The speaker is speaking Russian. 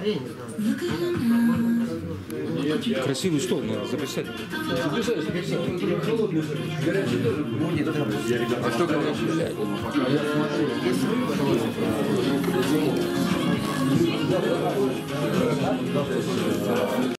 Красивый стол надо записать. Записать. Холодный. Горячий тоже будет. А что горячий? Я смотрю, есть